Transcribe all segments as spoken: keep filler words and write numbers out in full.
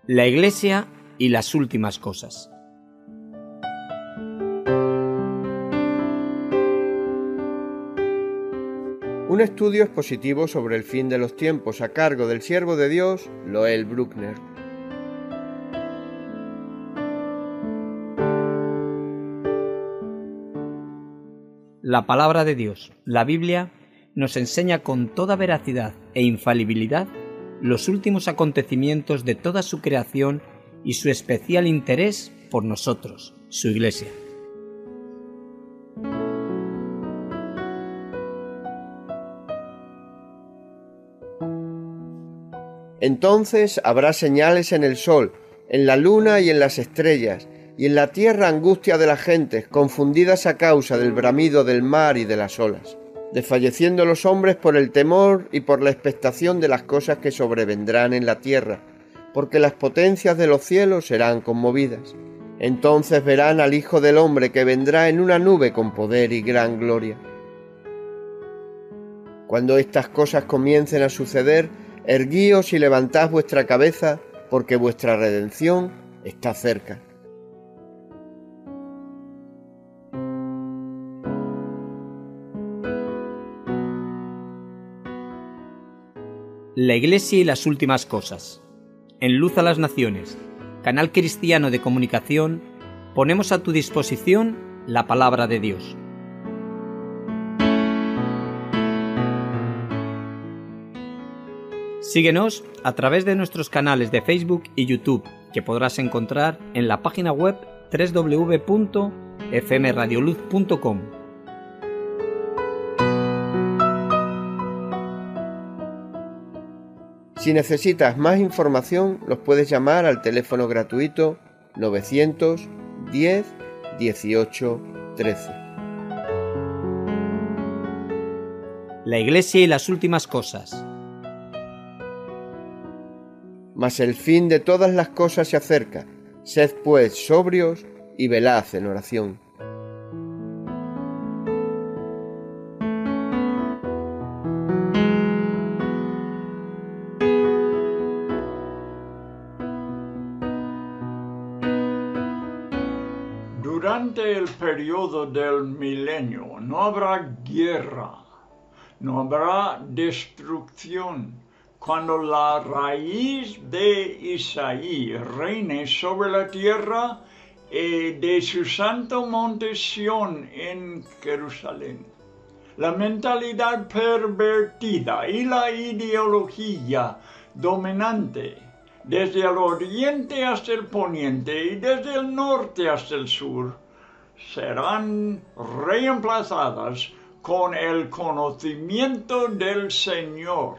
La Iglesia y las últimas cosas. Un estudio expositivo sobre el fin de los tiempos a cargo del siervo de Dios, Loel Bruckner. La palabra de Dios, la Biblia, nos enseña con toda veracidad e infalibilidad los últimos acontecimientos de toda su creación y su especial interés por nosotros, su Iglesia. Entonces habrá señales en el sol, en la luna y en las estrellas, y en la tierra angustia de las gentes, confundidas a causa del bramido del mar y de las olas, desfalleciendo los hombres por el temor y por la expectación de las cosas que sobrevendrán en la tierra, porque las potencias de los cielos serán conmovidas. Entonces verán al Hijo del Hombre que vendrá en una nube con poder y gran gloria. Cuando estas cosas comiencen a suceder, erguíos y levantad vuestra cabeza, porque vuestra redención está cerca. La Iglesia y las últimas cosas. En Luz a las Naciones, canal cristiano de comunicación, ponemos a tu disposición la palabra de Dios. Síguenos a través de nuestros canales de Facebook y YouTube, que podrás encontrar en la página web doble u doble u doble u punto f m radio luz punto com. Si necesitas más información, los puedes llamar al teléfono gratuito novecientos diez dieciocho trece. La Iglesia y las últimas cosas. Mas el fin de todas las cosas se acerca. Sed pues sobrios y velad en oración. Durante el periodo del milenio no habrá guerra, no habrá destrucción, cuando la raíz de Isaí reine sobre la tierra y de su santo monte Sión en Jerusalén. La mentalidad pervertida y la ideología dominante desde el oriente hasta el poniente y desde el norte hasta el sur, serán reemplazadas con el conocimiento del Señor.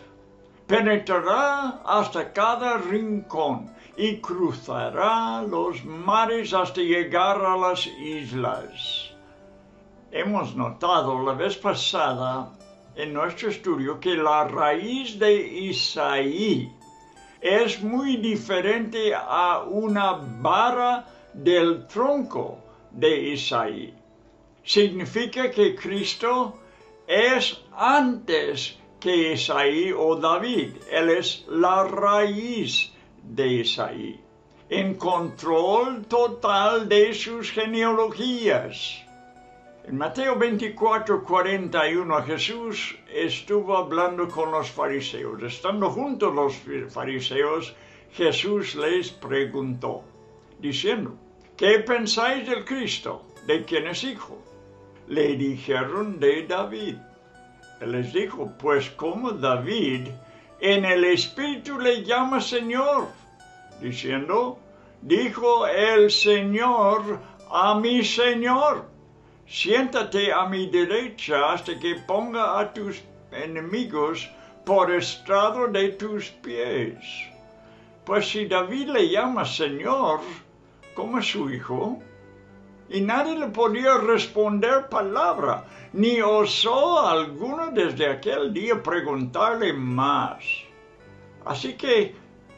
Penetrará hasta cada rincón y cruzará los mares hasta llegar a las islas. Hemos notado la vez pasada en nuestro estudio que la raíz de Isaí es muy diferente a una vara del tronco de Isaí. Significa que Cristo es antes que Isaí o David. Él es la raíz de Isaí, en control total de sus genealogías. En Mateo veinticuatro, cuarenta y uno, Jesús estuvo hablando con los fariseos. Estando juntos los fariseos, Jesús les preguntó, diciendo, ¿qué pensáis del Cristo? ¿De quién es hijo? Le dijeron, de David. Él les dijo, pues como David en el Espíritu le llama Señor, diciendo, dijo el Señor a mi Señor, siéntate a mi derecha hasta que ponga a tus enemigos por estrado de tus pies. Pues si David le llama Señor, como su hijo, y nadie le podía responder palabra, ni osó alguno desde aquel día preguntarle más. Así que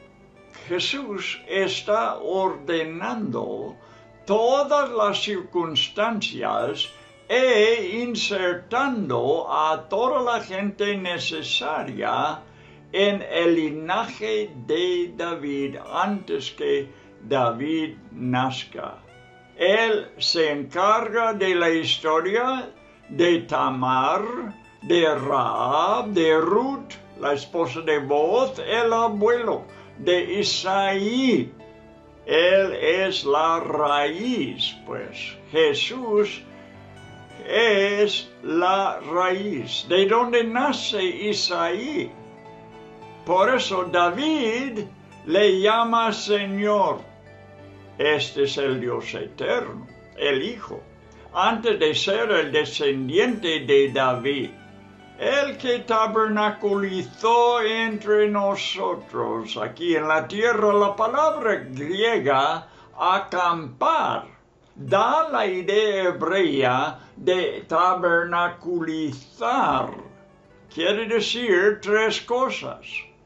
Jesús está ordenando todas las circunstancias e insertando a toda la gente necesaria en el linaje de David antes que David nazca. Él se encarga de la historia de Tamar, de Rahab, de Ruth, la esposa de Booz, el abuelo de Isaí. Él es la raíz, pues Jesús es la raíz, de donde nace Isaí. Por eso David le llama Señor. Este es el Dios eterno, el Hijo, antes de ser el descendiente de David, el que tabernaculizó entre nosotros. Aquí en la tierra la palabra griega acampar da la idea hebrea de tabernaculizar. Quiere decir tres cosas.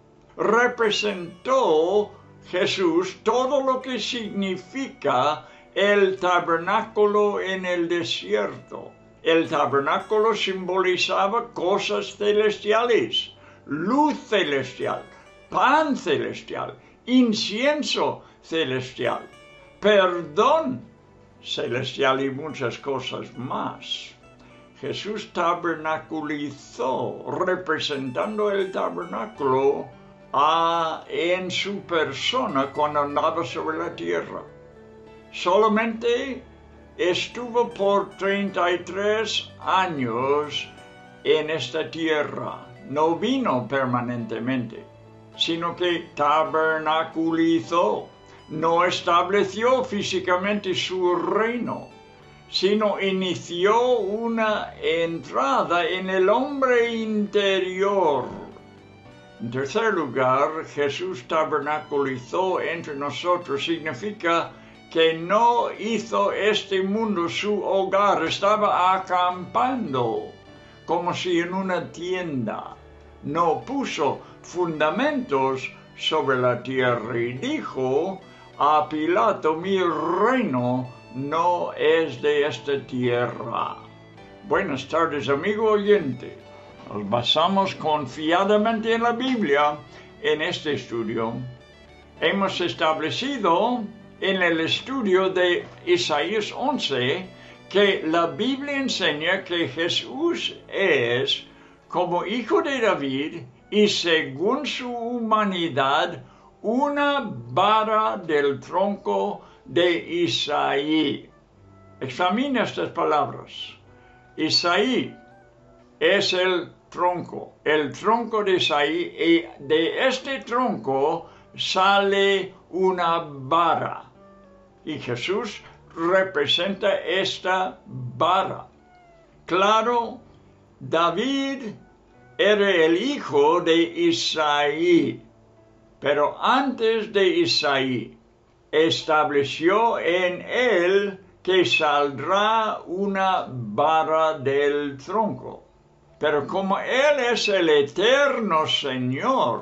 Representó Jesús todo lo que significa el tabernáculo en el desierto. El tabernáculo simbolizaba cosas celestiales, luz celestial, pan celestial, incienso celestial, perdón celestial y muchas cosas más. Jesús tabernaculizó, representando el tabernáculo a, en su persona cuando andaba sobre la tierra. Solamente estuvo por treinta y tres años en esta tierra. No vino permanentemente, sino que tabernaculizó. No estableció físicamente su reino, sino inició una entrada en el hombre interior. En tercer lugar, Jesús tabernaculizó entre nosotros. Significa que no hizo este mundo su hogar, estaba acampando, como si en una tienda. No puso fundamentos sobre la tierra y dijo a Pilato: mi reino no es de esta tierra. Buenas tardes, amigo oyente. Nos basamos confiadamente en la Biblia en este estudio. Hemos establecido en el estudio de Isaías once que la Biblia enseña que Jesús es, como hijo de David y según su humanidad, una vara del tronco de Isaí. Examina estas palabras. Isaí es el tronco, el tronco de Isaí, y de este tronco sale una vara. Y Jesús representa esta vara. Claro, David era el hijo de Isaí, pero antes de Isaí estableció en él que saldrá una vara del tronco. Pero como Él es el eterno Señor,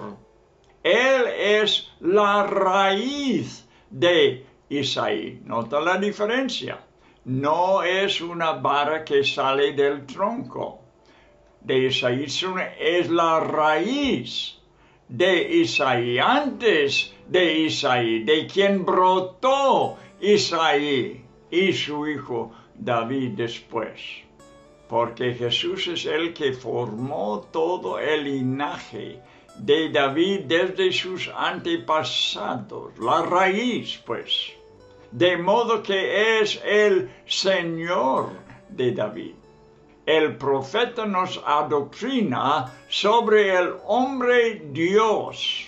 Él es la raíz de Isaí. Nota la diferencia. No es una vara que sale del tronco de Isaí, es la raíz de Isaí, antes de Isaí, de quien brotó Isaí y su hijo David después. Porque Jesús es el que formó todo el linaje de David desde sus antepasados, la raíz, pues, de modo que es el Señor de David. El profeta nos adoctrina sobre el hombre Dios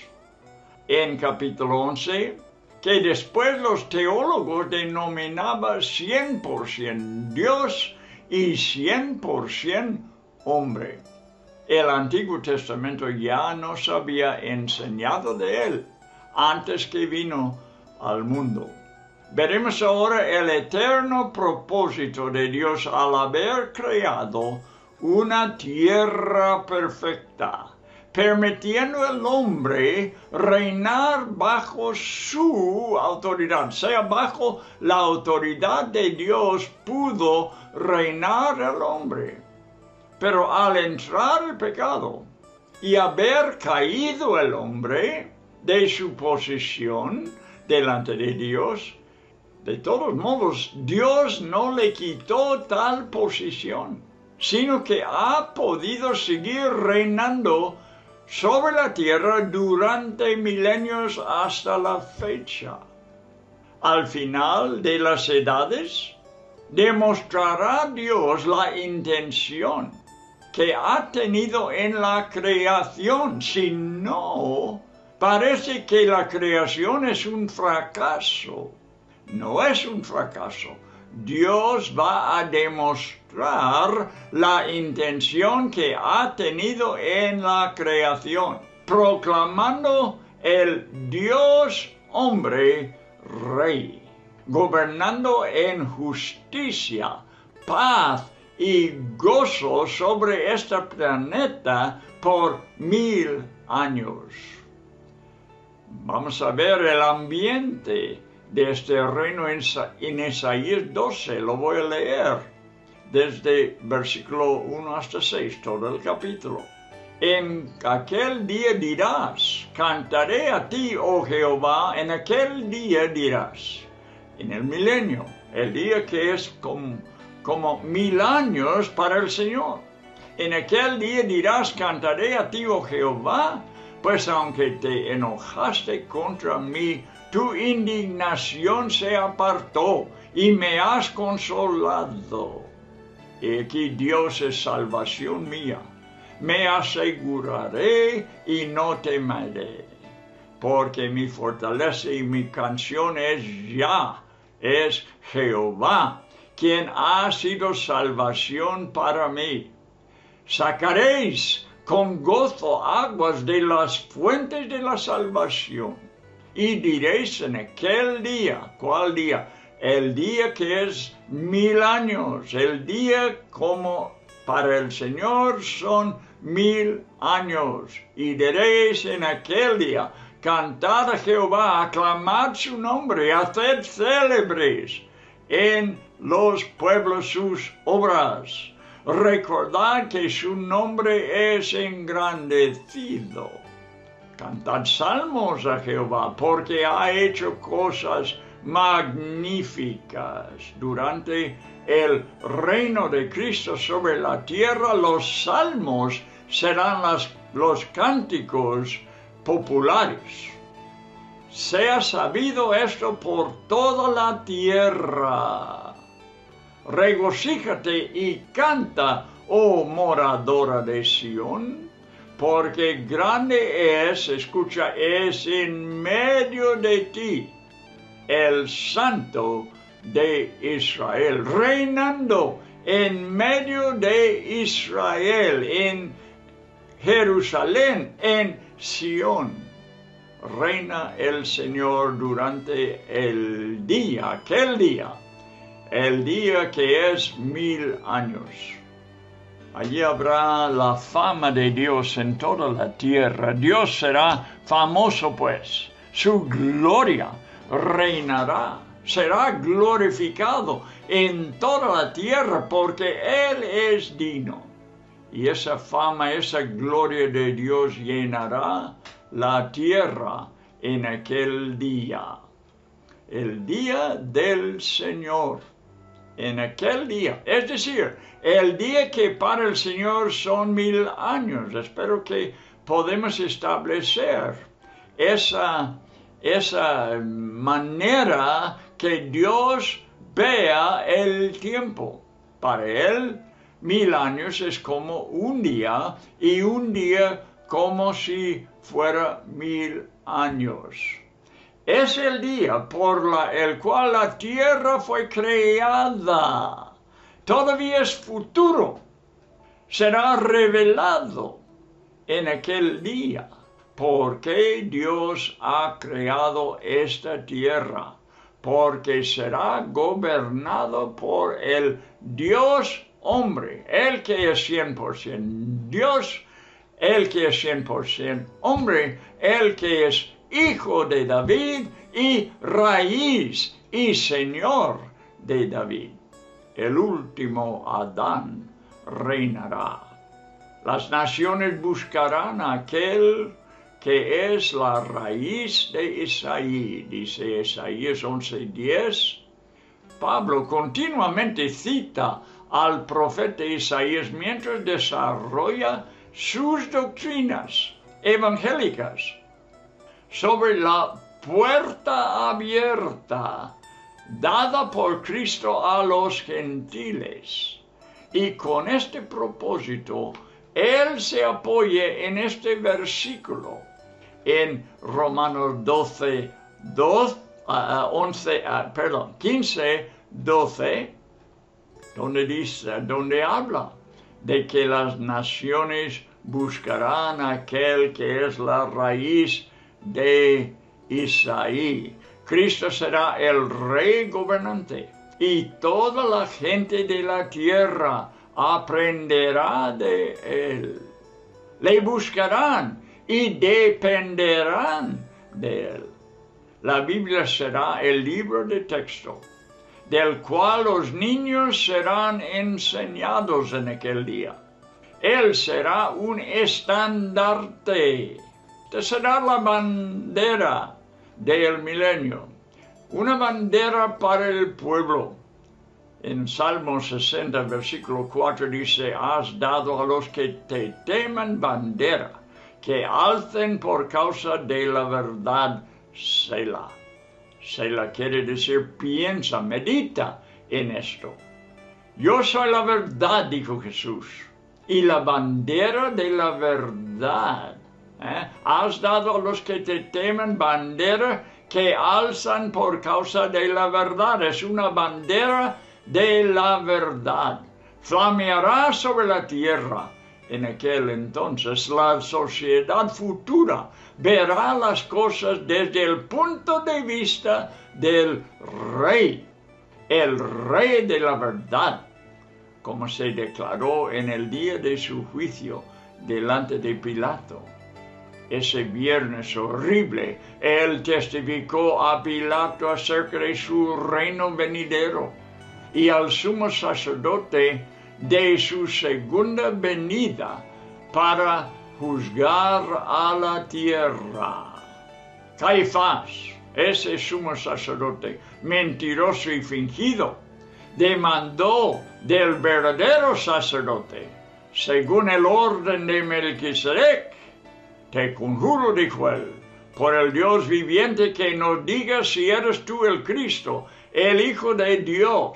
en capítulo once, que después los teólogos denominaban cien por ciento Dios y cien por ciento hombre. El Antiguo Testamento ya nos había enseñado de él antes que vino al mundo. Veremos ahora el eterno propósito de Dios al haber creado una tierra perfecta, permitiendo al hombre reinar bajo su autoridad, sea bajo la autoridad de Dios pudo reinar el hombre. Pero al entrar el pecado y haber caído el hombre de su posición delante de Dios, de todos modos, Dios no le quitó tal posición, sino que ha podido seguir reinando sobre la tierra durante milenios hasta la fecha. Al final de las edades, demostrará Dios la intención que ha tenido en la creación. Si no, parece que la creación es un fracaso. No es un fracaso. Dios va a demostrar la intención que ha tenido en la creación, proclamando el Dios hombre rey, gobernando en justicia, paz y gozo sobre este planeta por mil años. Vamos a ver el ambiente de este reino en Isaías doce, lo voy a leer desde versículo uno hasta seis, todo el capítulo. En aquel día dirás, cantaré a ti, oh Jehová, en aquel día dirás, en el milenio, el día que es como, como mil años para el Señor. En aquel día dirás, cantaré a ti, oh Jehová, pues aunque te enojaste contra mí, tu indignación se apartó y me has consolado. Y aquí Dios es salvación mía. Me aseguraré y no temeré, porque mi fortaleza y mi canción es ya, es Jehová, quien ha sido salvación para mí. Sacaréis con gozo aguas de las fuentes de la salvación. Y diréis en aquel día, ¿cuál día? El día que es mil años, el día como para el Señor son mil años. Y diréis en aquel día, cantad a Jehová, aclamad su nombre, haced célebres en los pueblos sus obras. Recordad que su nombre es engrandecido. Cantad salmos a Jehová, porque ha hecho cosas magníficas. Durante el reino de Cristo sobre la tierra, los salmos serán las, los cánticos populares. Sea sabido esto por toda la tierra. Regocíjate y canta, oh moradora de Sión, porque grande es, escucha, es en medio de ti el Santo de Israel, reinando en medio de Israel, en Jerusalén, en Sión. Reina el Señor durante el día, aquel día, el día que es mil años. Allí habrá la fama de Dios en toda la tierra. Dios será famoso, pues. Su gloria reinará. Será glorificado en toda la tierra porque Él es digno. Y esa fama, esa gloria de Dios llenará la tierra en aquel día. El día del Señor. En aquel día, es decir, el día que para el Señor son mil años. Espero que podemos establecer esa, esa manera que Dios vea el tiempo. Para Él, mil años es como un día y un día como si fuera mil años. Es el día por la, el cual la tierra fue creada. Todavía es futuro. Será revelado en aquel día. Porque Dios ha creado esta tierra. Porque será gobernado por el Dios hombre. El que es cien por ciento Dios. El que es cien por ciento hombre. El que es Hijo de David y raíz y Señor de David. El último Adán reinará. Las naciones buscarán a aquel que es la raíz de Isaí, dice Isaías once diez. Pablo continuamente cita al profeta Isaías mientras desarrolla sus doctrinas evangélicas sobre la puerta abierta dada por Cristo a los gentiles. Y con este propósito, él se apoya en este versículo, en Romanos doce, doce, uh, once, uh, perdón, quince, doce, donde dice, donde habla de que las naciones buscarán a aquel que es la raíz de Isaí. Cristo será el rey gobernante y toda la gente de la tierra aprenderá de él. Le buscarán y dependerán de él. La Biblia será el libro de texto, del cual los niños serán enseñados en aquel día. Él será un estandarte. Esta será la bandera del milenio, una bandera para el pueblo. En Salmo sesenta, versículo cuatro dice, has dado a los que te teman bandera, que alcen por causa de la verdad, Selah. Selah quiere decir piensa, medita en esto. Yo soy la verdad, dijo Jesús, y la bandera de la verdad. ¿Eh? Has dado a los que te temen bandera que alzan por causa de la verdad. Es una bandera de la verdad. Flameará sobre la tierra. En aquel entonces la sociedad futura verá las cosas desde el punto de vista del rey, el rey de la verdad, como se declaró en el día de su juicio delante de Pilato. Ese viernes horrible, él testificó a Pilato acerca de su reino venidero y al sumo sacerdote de su segunda venida para juzgar a la tierra. Caifás, ese sumo sacerdote mentiroso y fingido, demandó del verdadero sacerdote, según el orden de Melquisedec. Te conjuro, dijo él, por el Dios viviente, que nos digas si eres tú el Cristo, el Hijo de Dios.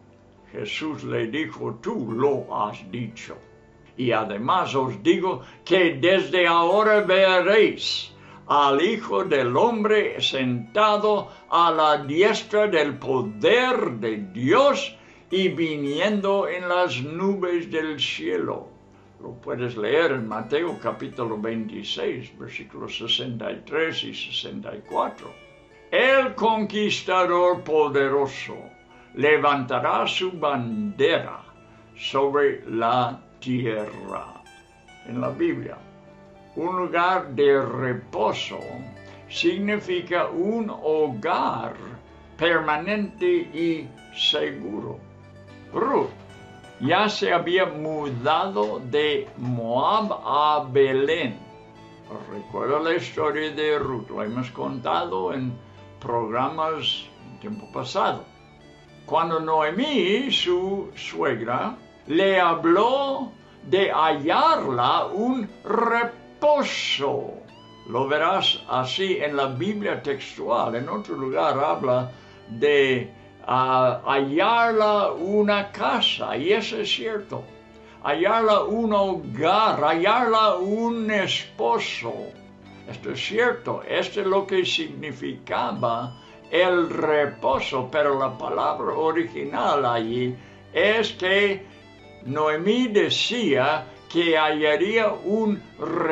Jesús le dijo, tú lo has dicho. Y además os digo que desde ahora veréis al Hijo del Hombre sentado a la diestra del poder de Dios y viniendo en las nubes del cielo. Lo puedes leer en Mateo capítulo veintiséis, versículos sesenta y tres y sesenta y cuatro. El conquistador poderoso levantará su bandera sobre la tierra. En la Biblia, un lugar de reposo significa un hogar permanente y seguro. Ruth ya se había mudado de Moab a Belén. Recuerda la historia de Ruth, lo hemos contado en programas en tiempo pasado. Cuando Noemí, su suegra, le habló de hallarla un reposo. Lo verás así en la Biblia textual. En otro lugar habla de uh, hallarla una casa, y eso es cierto. Hallarla un hogar, hallarla un esposo. Esto es cierto. Esto es lo que significaba el reposo, pero la palabra original allí es que Noemí decía que hallaría un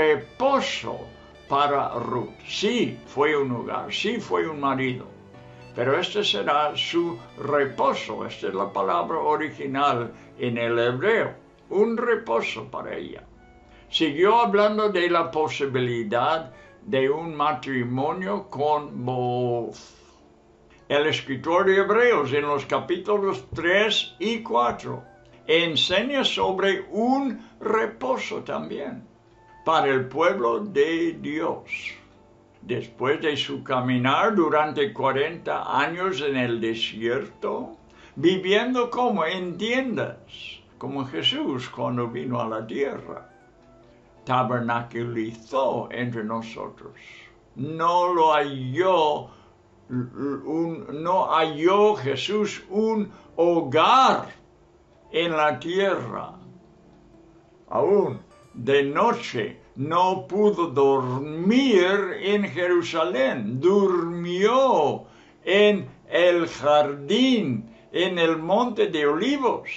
reposo para Ruth. Sí, fue un hogar, sí fue un marido, pero este será su reposo. Esta es la palabra original en el hebreo, un reposo para ella. Siguió hablando de la posibilidad de un matrimonio con Booz. El escritor de Hebreos en los capítulos tres y cuatro enseña sobre un reposo también para el pueblo de Dios. Después de su caminar durante cuarenta años en el desierto, viviendo como en tiendas, como Jesús cuando vino a la tierra, tabernaculizó entre nosotros. No lo halló, un, no halló Jesús un hogar en la tierra. Aún de noche no pudo dormir en Jerusalén, durmió en el jardín, en el monte de Olivos,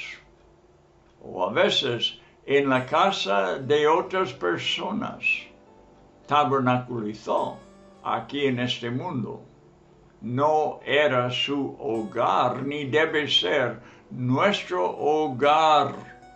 o a veces en la casa de otras personas. Tabernaculizó aquí en este mundo. No era su hogar, ni debe ser nuestro hogar.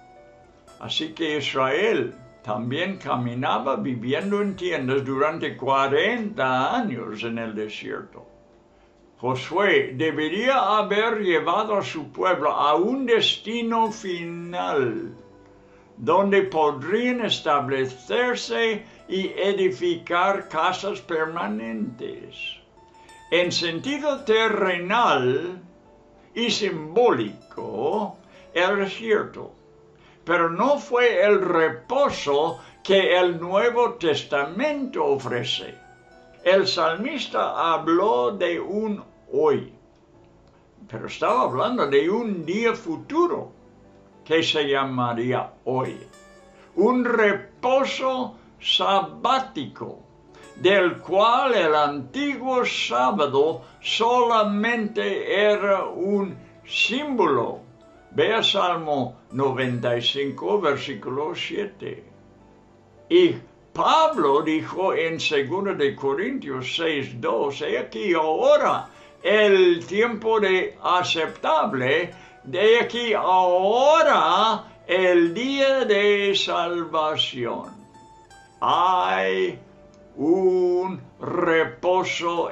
Así que Israel también caminaba viviendo en tiendas durante cuarenta años en el desierto. Josué debería haber llevado a su pueblo a un destino final, donde podrían establecerse y edificar casas permanentes. En sentido terrenal y simbólico, era cierto, pero no fue el reposo que el Nuevo Testamento ofrece. El salmista habló de un hoy, pero estaba hablando de un día futuro que se llamaría hoy. Un reposo sabático, del cual el antiguo sábado solamente era un símbolo. Vea Salmo noventa y cinco, versículo siete. Y Pablo dijo en segunda de Corintios seis, dos, he aquí ahora el tiempo de aceptable, de aquí ahora el día de salvación. Hay un reposo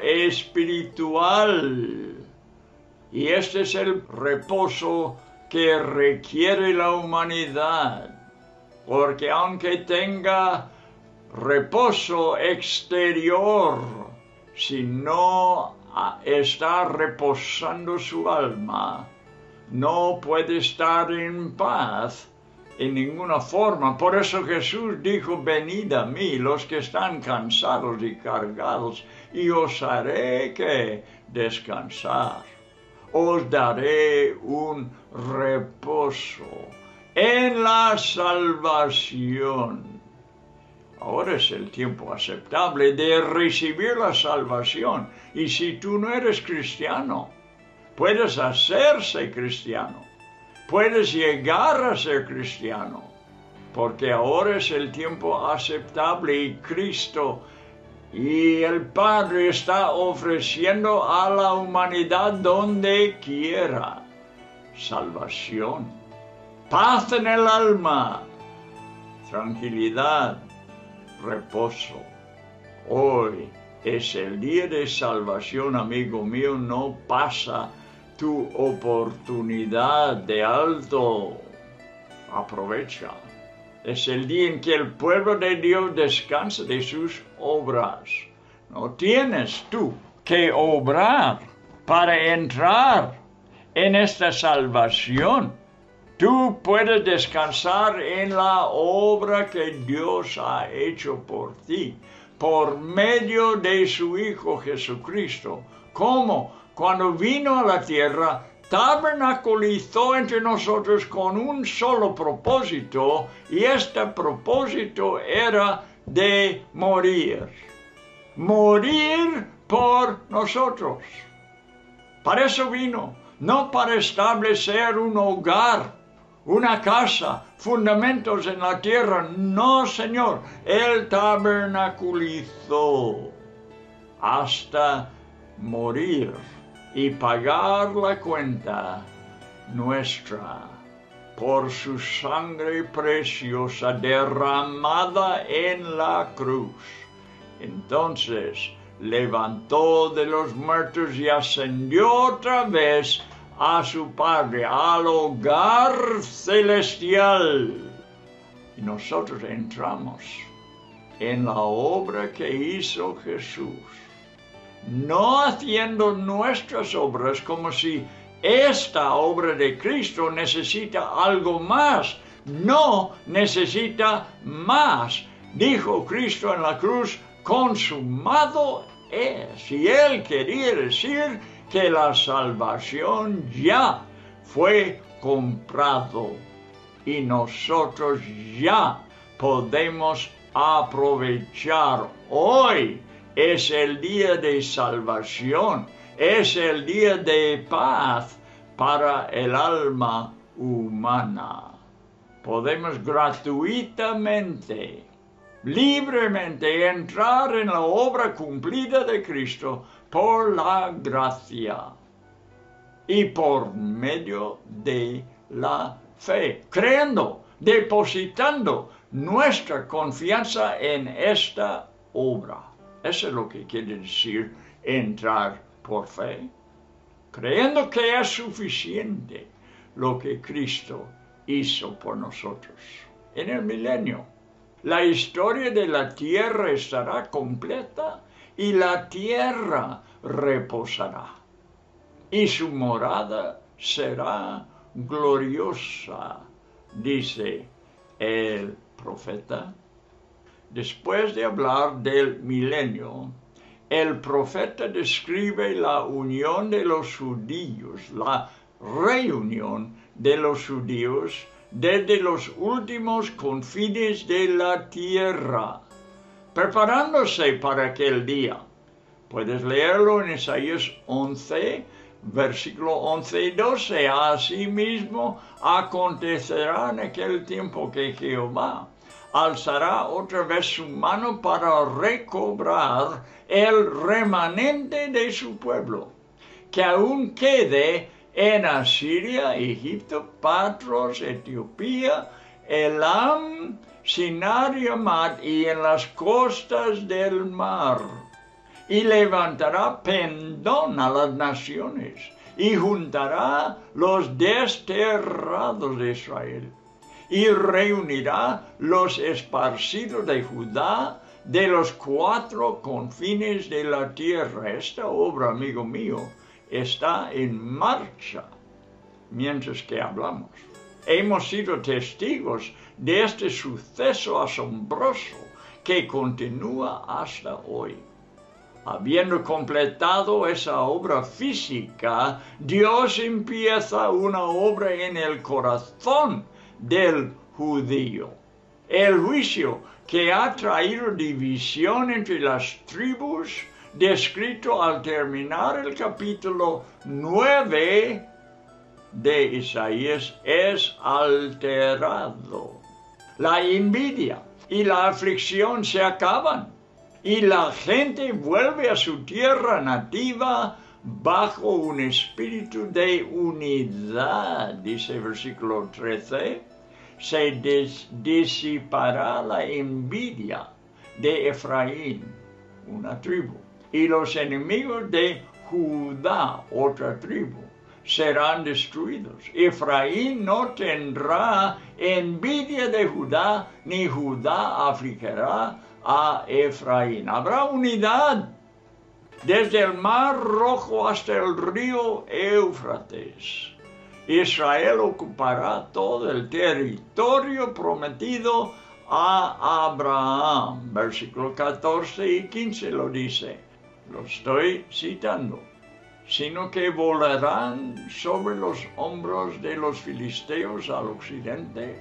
espiritual, y este es el reposo que requiere la humanidad, porque aunque tenga reposo exterior, si no está reposando su alma, no puede estar en paz en ninguna forma. Por eso Jesús dijo, venid a mí los que están cansados y cargados, y os haré que descansar. Os daré un reposo en la salvación. Ahora es el tiempo aceptable de recibir la salvación. Y si tú no eres cristiano, puedes hacerse cristiano. Puedes llegar a ser cristiano. Porque ahora es el tiempo aceptable y Cristo y el Padre está ofreciendo a la humanidad donde quiera salvación, paz en el alma, tranquilidad, reposo. Hoy es el día de salvación, amigo mío, no pasa tu oportunidad de alto. Aprovecha. Es el día en que el pueblo de Dios descansa de sus obras. No tienes tú que obrar para entrar en esta salvación. Tú puedes descansar en la obra que Dios ha hecho por ti, por medio de su Hijo Jesucristo. ¿Cómo? Cuando vino a la tierra, tabernaculizó entre nosotros con un solo propósito, y este propósito era de morir. Morir por nosotros. Para eso vino, no para establecer un hogar, una casa, fundamentos en la tierra. No, Señor, Él tabernaculizó hasta morir y pagar la cuenta nuestra por su sangre preciosa derramada en la cruz. Entonces levantó de los muertos y ascendió otra vez a su Padre, al hogar celestial. Y nosotros entramos en la obra que hizo Jesús, no haciendo nuestras obras como si esta obra de Cristo necesita algo más. No necesita más. Dijo Cristo en la cruz, consumado es. Y Él quería decir que la salvación ya fue comprado y nosotros ya podemos aprovechar. Hoy es el día de salvación, es el día de paz para el alma humana. Podemos gratuitamente, libremente entrar en la obra cumplida de Cristo por la gracia y por medio de la fe, creyendo, depositando nuestra confianza en esta obra. Eso es lo que quiere decir entrar por fe, creyendo que es suficiente lo que Cristo hizo por nosotros. En el milenio, la historia de la tierra estará completa y la tierra reposará, y su morada será gloriosa, dice el profeta. Después de hablar del milenio, el profeta describe la unión de los judíos, la reunión de los judíos desde los últimos confines de la tierra, preparándose para aquel día. Puedes leerlo en Isaías once, versículo once y doce. Asimismo acontecerá en aquel tiempo que Jehová alzará otra vez su mano para recobrar el remanente de su pueblo, que aún quede en Asiria, Egipto, Patros, Etiopía, Elam, Sinar y Amad, y en las costas del mar. Y levantará pendón a las naciones, y juntará los desterrados de Israel, y reunirá los esparcidos de Judá de los cuatro confines de la tierra. Esta obra, amigo mío, está en marcha mientras que hablamos. Hemos sido testigos de este suceso asombroso que continúa hasta hoy. Habiendo completado esa obra física, Dios empieza una obra en el corazón del judío. El juicio que ha traído división entre las tribus, descrito al terminar el capítulo nueve de Isaías, es alterado. La envidia y la aflicción se acaban y la gente vuelve a su tierra nativa bajo un espíritu de unidad, dice el versículo trece. Se dis disipará la envidia de Efraín, una tribu, y los enemigos de Judá, otra tribu, serán destruidos. Efraín no tendrá envidia de Judá, ni Judá afligirá a Efraín. Habrá unidad desde el mar Rojo hasta el río Éufrates. Israel ocupará todo el territorio prometido a Abraham. Versículo catorce y quince lo dice. Lo estoy citando. Sino que volarán sobre los hombros de los filisteos al occidente.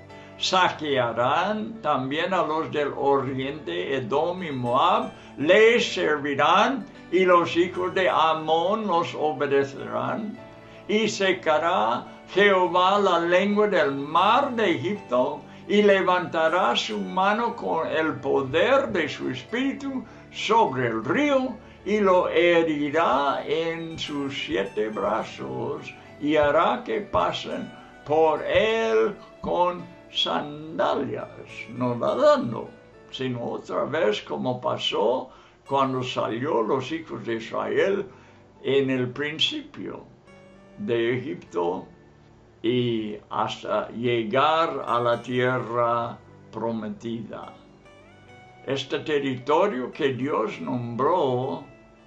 Saquearán también a los del oriente, Edom y Moab. Les servirán y los hijos de Amón los obedecerán. Y secará Jehová la lengua del mar de Egipto, y levantará su mano con el poder de su espíritu sobre el río, y lo herirá en sus siete brazos, y hará que pasen por él con sandalias, no nadando, sino otra vez como pasó cuando salió los hijos de Israel en el principio. de Egipto y hasta llegar a la tierra prometida. Este territorio que Dios nombró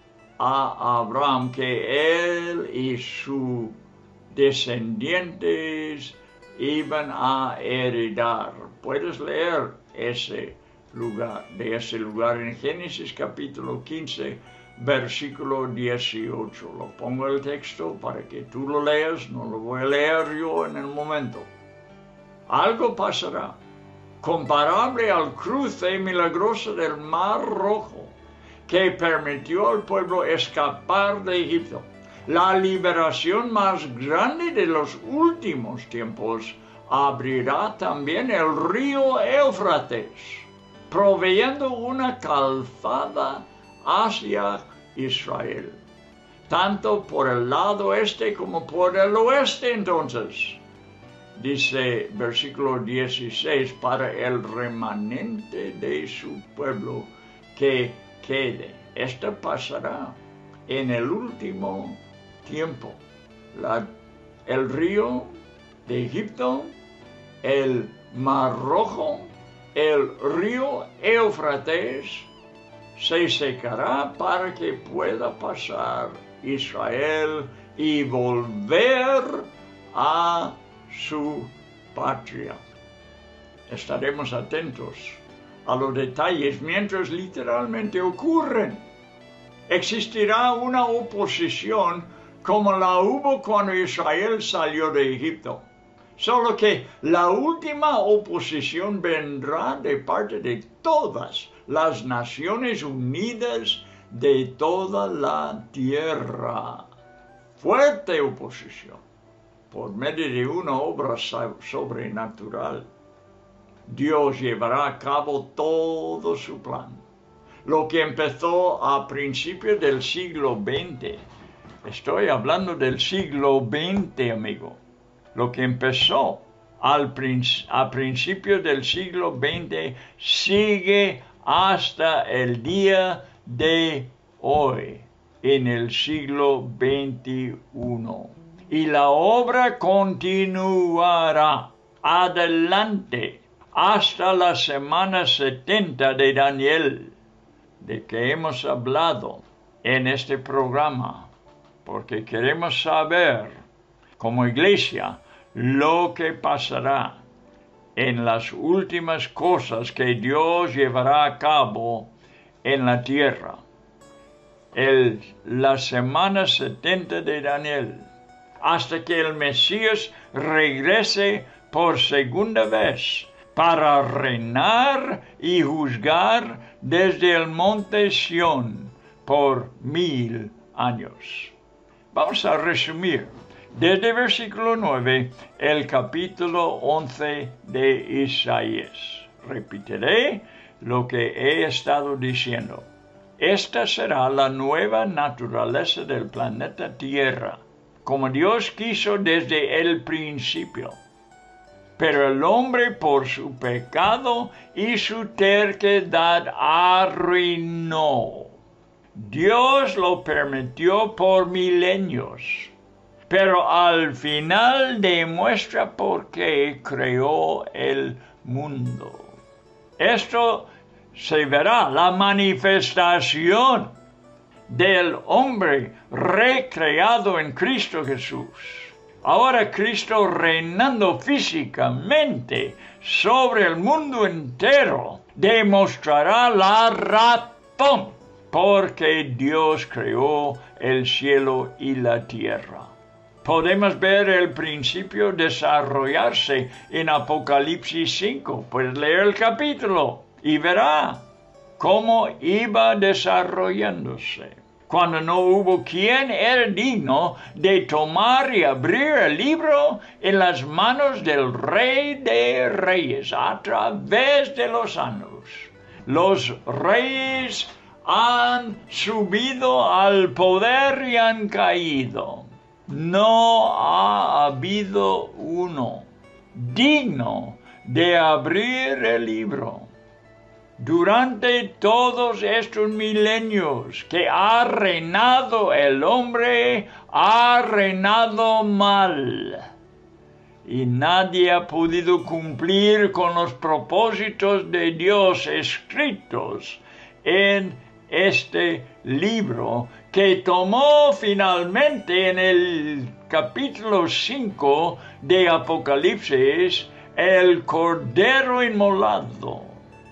a Abraham, que él y sus descendientes iban a heredar. Puedes leer ese lugar, de ese lugar en Génesis capítulo quince, versículo dieciocho. Lo pongo el texto para que tú lo leas, no lo voy a leer yo en el momento. Algo pasará, comparable al cruce milagroso del Mar Rojo, que permitió al pueblo escapar de Egipto. La liberación más grande de los últimos tiempos abrirá también el río Éufrates, proveyendo una calzada hacia Israel, tanto por el lado este como por el oeste. Entonces, dice versículo dieciséis, para el remanente de su pueblo que quede. Esto pasará en el último tiempo. La, el río de Egipto, el Mar Rojo, el río Éufrates se secará para que pueda pasar Israel y volver a su patria. Estaremos atentos a los detalles mientras literalmente ocurren. Existirá una oposición como la hubo cuando Israel salió de Egipto, solo que la última oposición vendrá de parte de todas las Naciones Unidas de toda la tierra. Fuerte oposición por medio de una obra sobrenatural. Dios llevará a cabo todo su plan. Lo que empezó a principios del siglo veinte. Estoy hablando del siglo veinte, amigo. Lo que empezó al princi- a principios del siglo veinte sigue hasta el día de hoy, en el siglo veintiuno. Y la obra continuará adelante hasta la semana setenta de Daniel, de que hemos hablado en este programa, porque queremos saber, como iglesia, lo que pasará en las últimas cosas que Dios llevará a cabo en la tierra. El, la semana setenta de Daniel, hasta que el Mesías regrese por segunda vez para reinar y juzgar desde el monte Sión por mil años. Vamos a resumir desde versículo nueve el capítulo once de Isaías. Repetiré lo que he estado diciendo. Esta será la nueva naturaleza del planeta Tierra, como Dios quiso desde el principio. Pero el hombre, por su pecado y su terquedad, arruinó. Dios lo permitió por milenios, pero al final demuestra por qué creó el mundo. Esto se verá, la manifestación del hombre recreado en Cristo Jesús. Ahora Cristo reinando físicamente sobre el mundo entero demostrará la razón porque Dios creó el cielo y la tierra. Podemos ver el principio desarrollarse en Apocalipsis cinco. Puedes leer el capítulo y verá cómo iba desarrollándose. Cuando no hubo quien era digno de tomar y abrir el libro en las manos del Rey de Reyes a través de los años. Los reyes han subido al poder y han caído. No ha habido uno digno de abrir el libro. durante todos estos milenios que ha reinado el hombre, ha reinado mal. Y nadie ha podido cumplir con los propósitos de Dios escritos en este libro, que tomó finalmente en el capítulo cinco de Apocalipsis el Cordero Inmolado.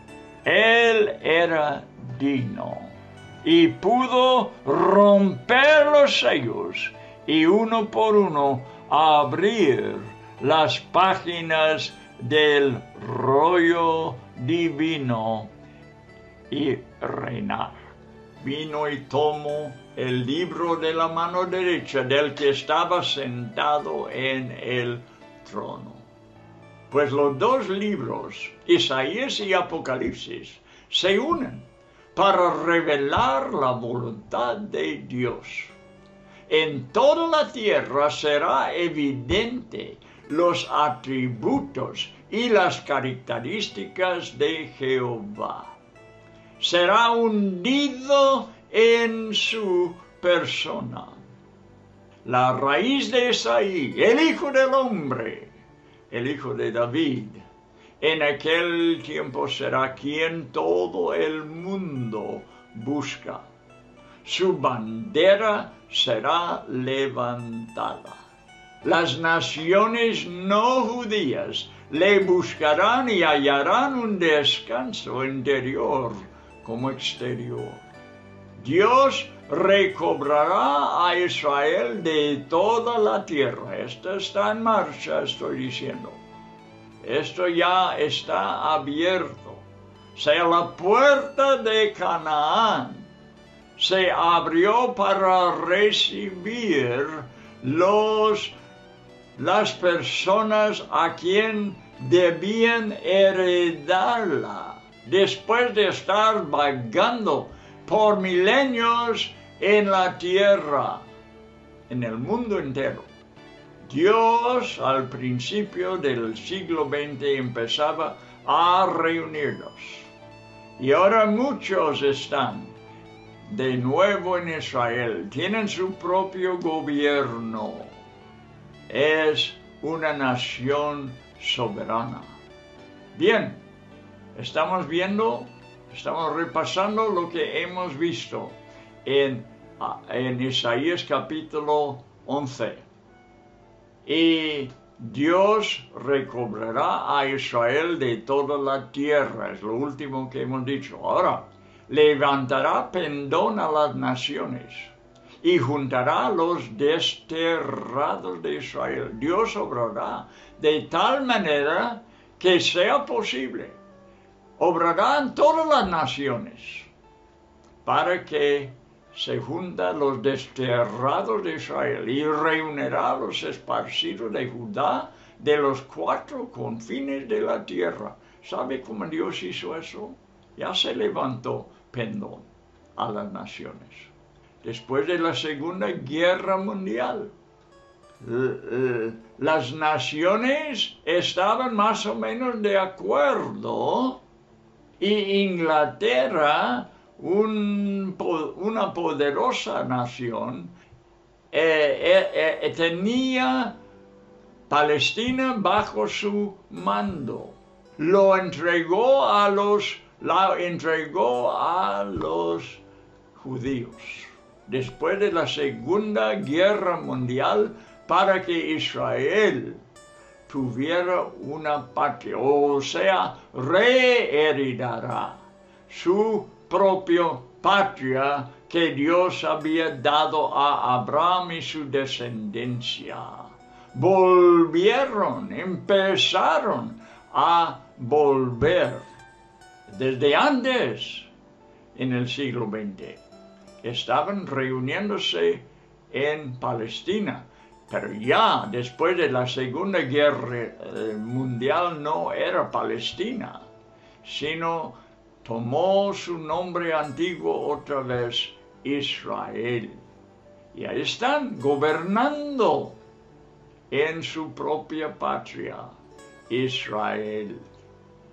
Él era digno y pudo romper los sellos y uno por uno abrir las páginas del rollo divino y reinar. Vino y tomó el libro de la mano derecha del que estaba sentado en el trono. Pues los dos libros, Isaías y Apocalipsis, se unen para revelar la voluntad de Dios. En toda la tierra será evidente los atributos y las características de Jehová. Será hundido en su persona. La raíz de Isaí, el hijo del hombre, el hijo de David, en aquel tiempo será quien todo el mundo busca. Su bandera será levantada. Las naciones no judías le buscarán y hallarán un descanso interior como exterior. Dios recobrará a Israel de toda la tierra. Esto está en marcha, estoy diciendo. Esto ya está abierto. O sea, la puerta de Canaán se abrió para recibir los, las personas a quien debían heredarla, después de estar vagando por milenios en la tierra, en el mundo entero. Dios al principio del siglo veinte empezaba a reunirlos. Y ahora muchos están de nuevo en Israel, tienen su propio gobierno. Es una nación soberana. Bien, estamos viendo, estamos repasando lo que hemos visto en, en Isaías capítulo once. Y Dios recobrará a Israel de toda la tierra, es lo último que hemos dicho. Ahora, levantará pendón a las naciones y juntará a los desterrados de Israel. Dios obrará de tal manera que sea posible. Obrará en todas las naciones para que se juntan los desterrados de Israel y reunirá a los esparcidos de Judá de los cuatro confines de la tierra. ¿Sabe cómo Dios hizo eso? Ya se levantó pendón a las naciones. Después de la Segunda Guerra Mundial, las naciones estaban más o menos de acuerdo y Inglaterra, un, una poderosa nación, eh, eh, eh, tenía Palestina bajo su mando. Lo entregó a los, la entregó a los judíos después de la Segunda Guerra Mundial para que Israel tuviera una patria, o sea, reheredará su propia patria que Dios había dado a Abraham y su descendencia. Volvieron, empezaron a volver desde antes, en el siglo veinte. Estaban reuniéndose en Palestina, pero ya después de la Segunda Guerra Mundial no era Palestina, sino tomó su nombre antiguo otra vez, Israel. Y ahí están gobernando en su propia patria, Israel.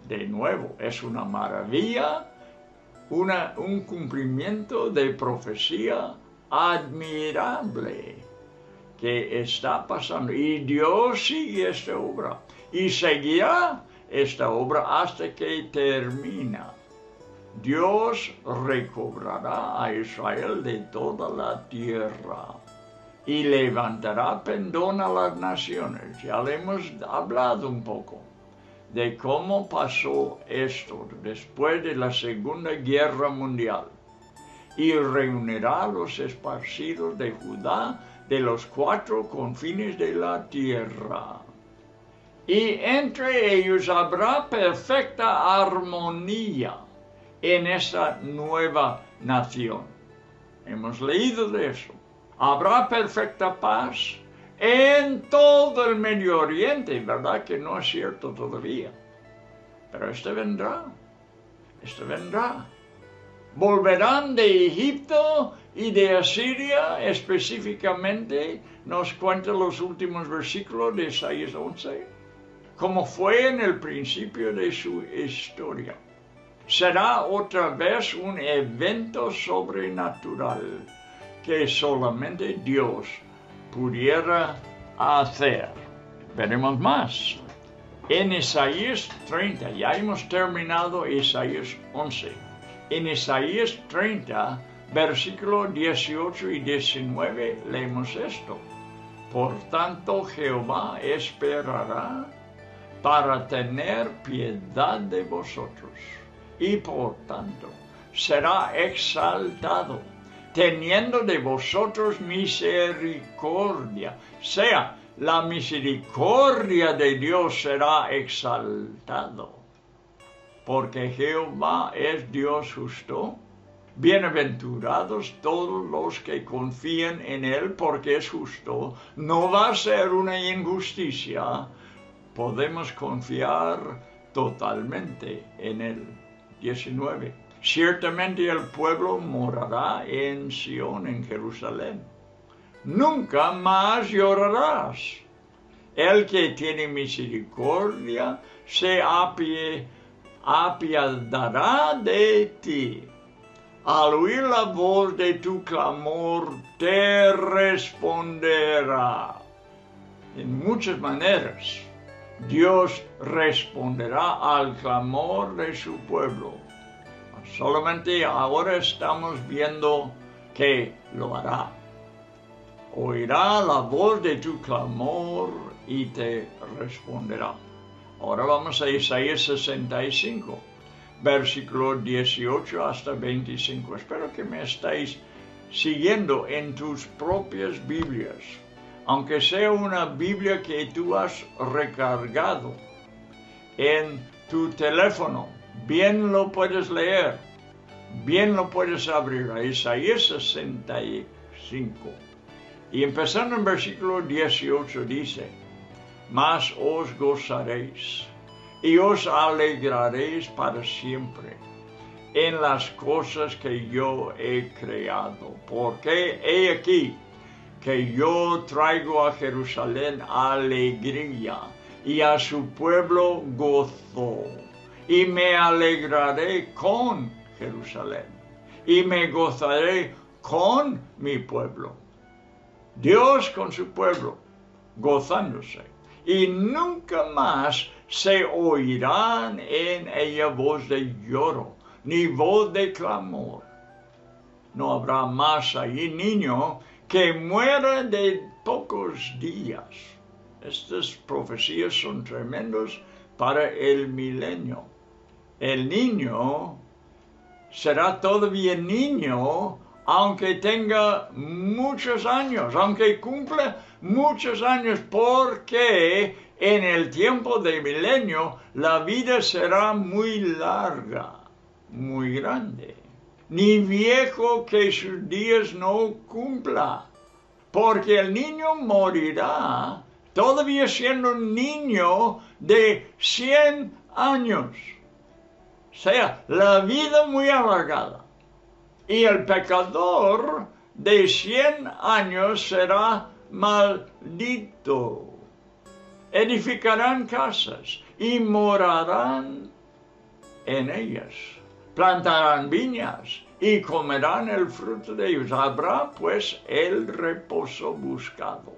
de nuevo, es una maravilla, una, un cumplimiento de profecía admirable que está pasando. Y Dios sigue esta obra y seguirá esta obra hasta que termina. Dios recobrará a Israel de toda la tierra y levantará pendón a las naciones. Ya le hemos hablado un poco de cómo pasó esto después de la Segunda Guerra Mundial, y reunirá a los esparcidos de Judá de los cuatro confines de la tierra. Y entre ellos habrá perfecta armonía en esta nueva nación. Hemos leído de eso. Habrá perfecta paz en todo el Medio Oriente, ¿verdad? Que no es cierto todavía. Pero este vendrá, este vendrá. Volverán de Egipto y de Asiria, específicamente, nos cuentan los últimos versículos de Isaías once, como fue en el principio de su historia. Será otra vez un evento sobrenatural que solamente Dios pudiera hacer. Veremos más. En Isaías treinta, ya hemos terminado Isaías once. En Isaías treinta, versículos dieciocho y diecinueve, leemos esto. Por tanto, Jehová esperará para tener piedad de vosotros, y por tanto será exaltado, teniendo de vosotros misericordia. Sea, la misericordia de Dios será exaltado, porque Jehová es Dios justo. Bienaventurados todos los que confían en Él, porque es justo. No va a ser una injusticia. Podemos confiar totalmente en Él. diecinueve. Ciertamente el pueblo morará en Sión, en Jerusalén. Nunca más llorarás. El que tiene misericordia se apie, apiadará de ti. Al oír la voz de tu clamor, te responderá. En muchas maneras, Dios responderá al clamor de su pueblo. Solamente ahora estamos viendo que lo hará. Oirá la voz de tu clamor y te responderá. Ahora vamos a Isaías sesenta y cinco, versículos dieciocho hasta veinticinco. Espero que me estéis siguiendo en tus propias Biblias. Aunque sea una Biblia que tú has recargado en tu teléfono, bien lo puedes leer, bien lo puedes abrir a Isaías sesenta y cinco. Y empezando en versículo dieciocho dice, mas os gozaréis y os alegraréis para siempre en las cosas que yo he creado, porque he aquí que yo traigo a Jerusalén alegría y a su pueblo gozo, y me alegraré con Jerusalén, y me gozaré con mi pueblo. Dios con su pueblo, gozándose, y nunca más se oirán en ella voz de lloro, ni voz de clamor. No habrá más allí niño que muera de pocos días. Estas profecías son tremendas para el milenio. El niño será todavía niño, aunque tenga muchos años, aunque cumpla muchos años, porque en el tiempo del milenio la vida será muy larga, muy grande. Ni viejo que sus días no cumpla, porque el niño morirá todavía siendo un niño de cien años. O sea, la vida muy alargada. Y el pecador de cien años será maldito. Edificarán casas y morarán en ellas. Plantarán viñas y comerán el fruto de ellos. Habrá pues el reposo buscado.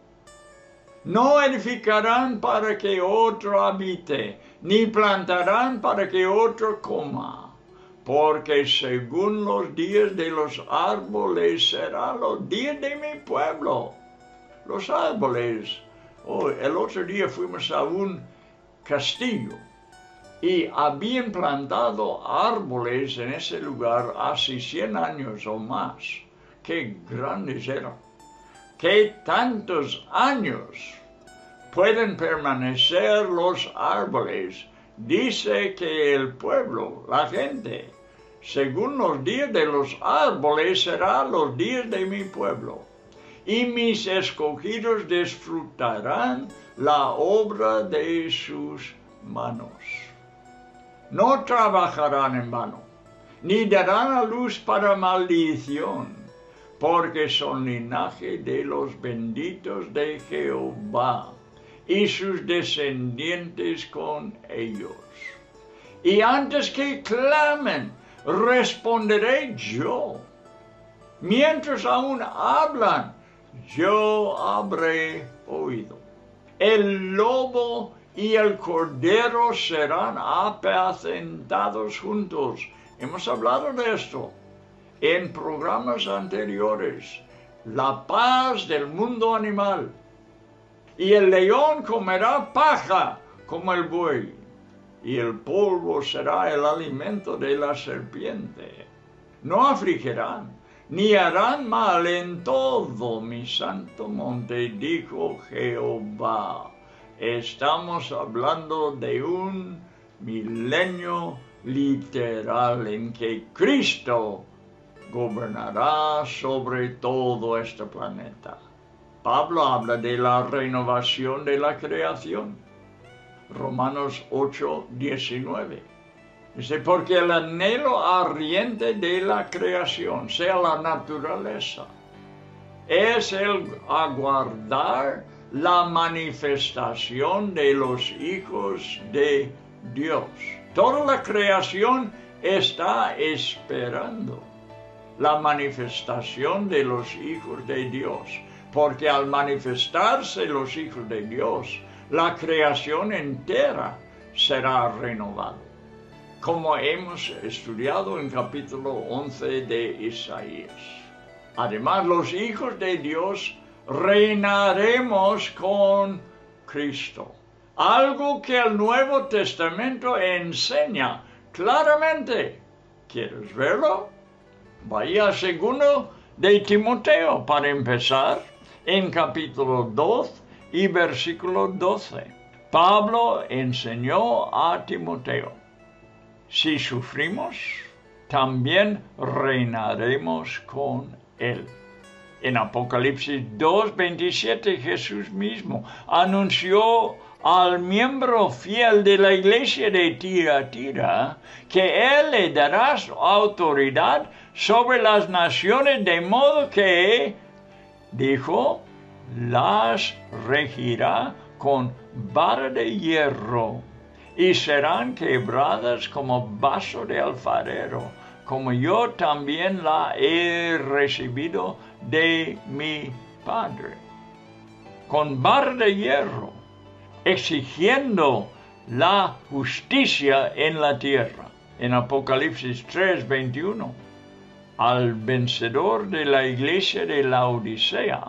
No edificarán para que otro habite, ni plantarán para que otro coma, porque según los días de los árboles serán los días de mi pueblo. Los árboles. Oh, el otro día fuimos a un castillo y habían plantado árboles en ese lugar hace cien años o más. ¡Qué grandes eran! ¡Qué tantos años pueden permanecer los árboles! Dice que el pueblo, la gente, según los días de los árboles, serán los días de mi pueblo. Y mis escogidos disfrutarán la obra de sus manos. No trabajarán en vano, ni darán a luz para maldición, porque son linaje de los benditos de Jehová, y sus descendientes con ellos. Y antes que clamen, responderé yo. Mientras aún hablan, yo habré oído. El lobo y el cordero serán apacentados juntos. Hemos hablado de esto en programas anteriores. La paz del mundo animal. Y el león comerá paja como el buey, y el polvo será el alimento de la serpiente. No afligirán, ni harán mal en todo mi santo monte, dijo Jehová. Estamos hablando de un milenio literal en que Cristo gobernará sobre todo este planeta. Pablo habla de la renovación de la creación. Romanos ocho, diecinueve. Dice, porque el anhelo ardiente de la creación, sea la naturaleza, es el aguardar la manifestación de los hijos de Dios. Toda la creación está esperando la manifestación de los hijos de Dios, porque al manifestarse los hijos de Dios, la creación entera será renovada, como hemos estudiado en capítulo once de Isaías. Además, los hijos de Dios reinaremos con Cristo, algo que el Nuevo Testamento enseña claramente. ¿Quieres verlo? Vaya a segundo de Timoteo para empezar, en capítulo dos y versículo doce. Pablo enseñó a Timoteo, si sufrimos, también reinaremos con él. En Apocalipsis dos, veintisiete, Jesús mismo anunció al miembro fiel de la iglesia de Tiatira que él le dará autoridad sobre las naciones, de modo que, dijo, las regirá con vara de hierro y serán quebradas como vaso de alfarero, como yo también la he recibido de mi Padre. Con vara de hierro, exigiendo la justicia en la tierra. En Apocalipsis tres, veintiuno, al vencedor de la iglesia de la Odisea,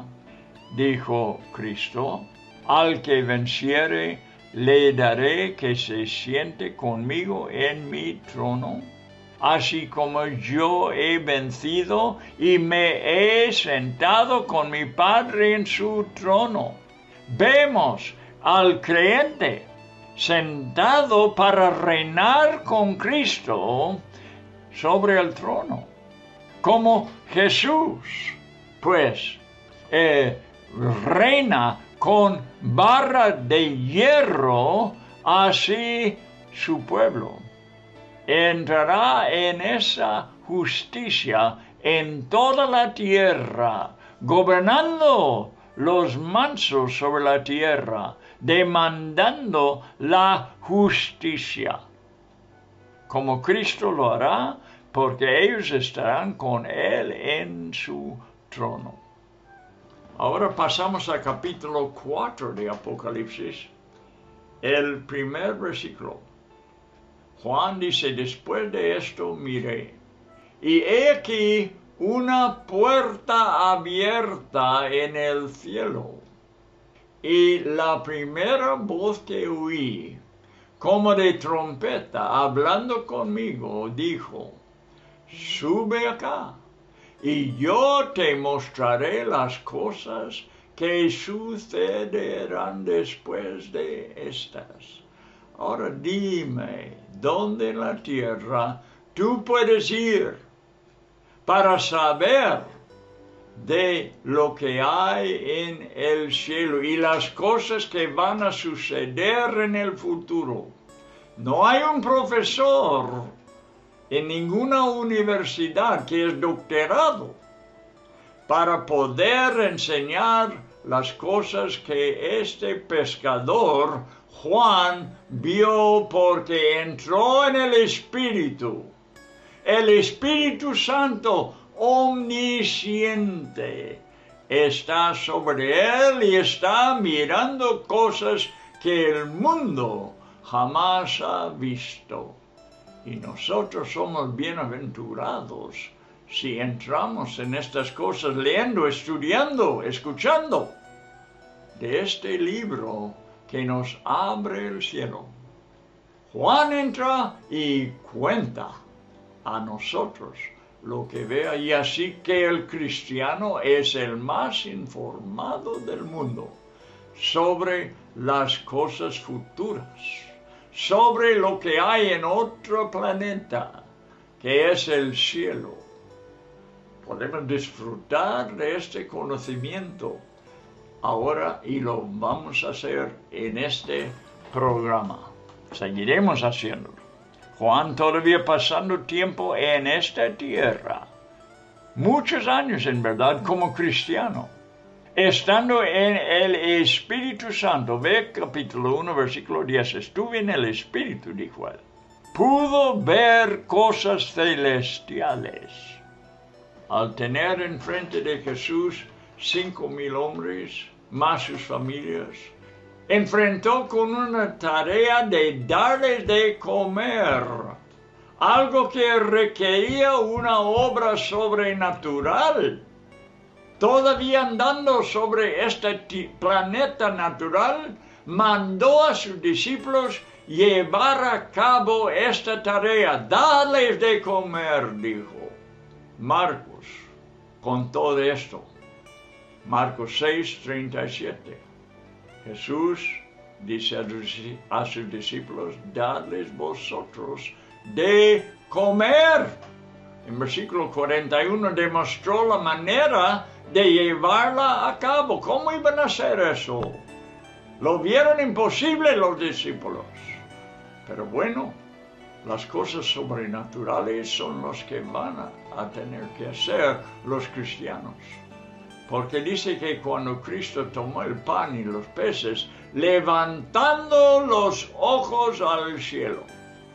dijo Cristo, al que venciere, le daré que se siente conmigo en mi trono, así como yo he vencido y me he sentado con mi Padre en su trono. Vemos al creyente sentado para reinar con Cristo sobre el trono, como Jesús, pues, eh, reina con barra de hierro, así su pueblo entrará en esa justicia en toda la tierra, gobernando los mansos sobre la tierra, demandando la justicia. como Cristo lo hará, porque ellos estarán con Él en su trono. Ahora pasamos al capítulo cuatro de Apocalipsis, el primer versículo. Juan dice, después de esto miré, y he aquí una puerta abierta en el cielo. Y la primera voz que oí, como de trompeta, hablando conmigo, dijo, sube acá, y yo te mostraré las cosas que sucederán después de estas. Ahora dime, ¿dónde en la tierra tú puedes ir para saber de lo que hay en el cielo y las cosas que van a suceder en el futuro? No hay un profesor en ninguna universidad que es doctorado para poder enseñar las cosas que este pescador Juan vio, porque entró en el Espíritu. El Espíritu Santo omnisciente está sobre él y está mirando cosas que el mundo jamás ha visto. Y nosotros somos bienaventurados si entramos en estas cosas leyendo, estudiando, escuchando de este libro que nos abre el cielo. Juan entra y cuenta a nosotros lo que vea, y así que el cristiano es el más informado del mundo sobre las cosas futuras, sobre lo que hay en otro planeta, que es el cielo. Podemos disfrutar de este conocimiento ahora y lo vamos a hacer en este programa. Seguiremos haciéndolo. Juan todavía pasando tiempo en esta tierra, muchos años en verdad como cristiano, estando en el Espíritu Santo. Ve capítulo uno, versículo diez. Estuve en el Espíritu, dijo él. Pudo ver cosas celestiales. Al tener enfrente de Jesús cinco mil hombres, más sus familias, enfrentó con una tarea de darles de comer, algo que requería una obra sobrenatural. Todavía andando sobre este planeta natural, mandó a sus discípulos llevar a cabo esta tarea, darles de comer, dijo. Marcos contó de esto. Marcos seis, treinta y siete. Jesús dice a sus discípulos, dadles vosotros de comer. En versículo cuarenta y uno demostró la manera de llevarla a cabo. ¿Cómo iban a hacer eso? Lo vieron imposible los discípulos. Pero bueno, las cosas sobrenaturales son las que van a, a tener que hacer los cristianos. Porque dice que cuando Cristo tomó el pan y los peces, levantando los ojos al cielo,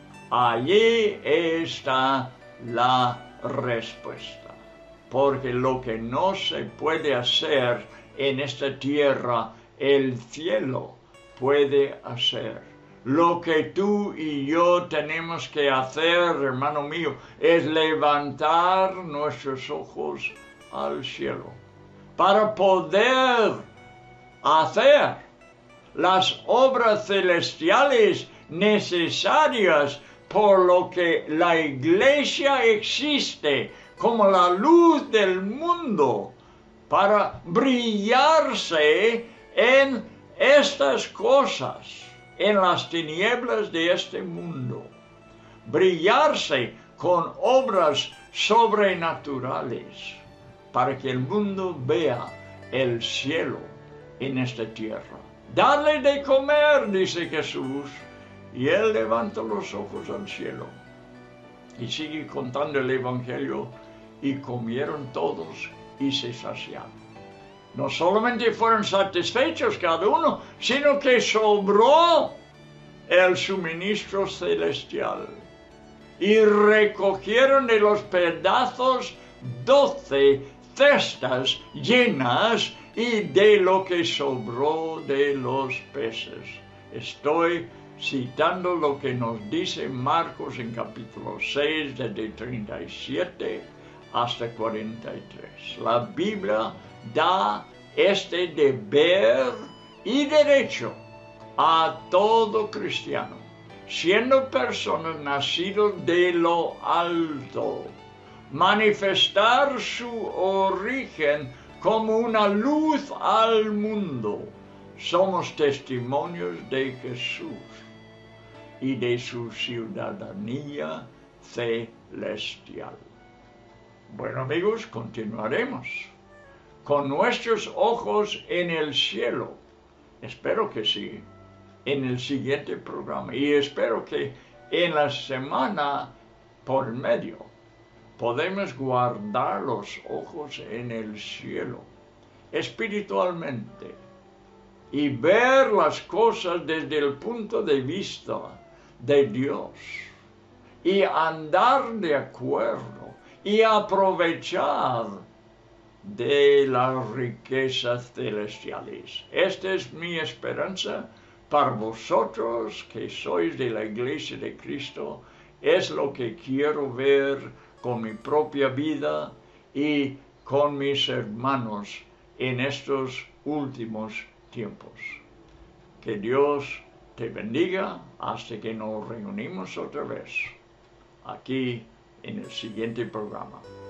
allí está la respuesta. Porque lo que no se puede hacer en esta tierra, el cielo puede hacer. Lo que tú y yo tenemos que hacer, hermano mío, es levantar nuestros ojos al cielo, para poder hacer las obras celestiales necesarias por lo que la iglesia existe como la luz del mundo, para brillarse en estas cosas, en las tinieblas de este mundo, brillarse con obras sobrenaturales, para que el mundo vea el cielo en esta tierra. Dale de comer, dice Jesús, y él levanta los ojos al cielo. Y sigue contando el Evangelio, y comieron todos y se saciaron. No solamente fueron satisfechos cada uno, sino que sobró el suministro celestial. y recogieron de los pedazos doce cestas llenas y de lo que sobró de los peces. Estoy citando lo que nos dice Marcos en capítulo seis, desde treinta y siete hasta cuarenta y tres. La Biblia da este deber y derecho a todo cristiano, siendo personas nacidos de lo alto, manifestar su origen como una luz al mundo. Somos testimonios de Jesús y de su ciudadanía celestial. Bueno, amigos, continuaremos con nuestros ojos en el cielo. Espero que sí, en el siguiente programa. Y espero que en la semana por medio podemos guardar los ojos en el cielo, espiritualmente, y ver las cosas desde el punto de vista de Dios, y andar de acuerdo, y aprovechar de las riquezas celestiales. Esta es mi esperanza para vosotros que sois de la Iglesia de Cristo. Es lo que quiero ver con mi propia vida y con mis hermanos en estos últimos tiempos. Que Dios te bendiga hasta que nos reunimos otra vez aquí en el siguiente programa.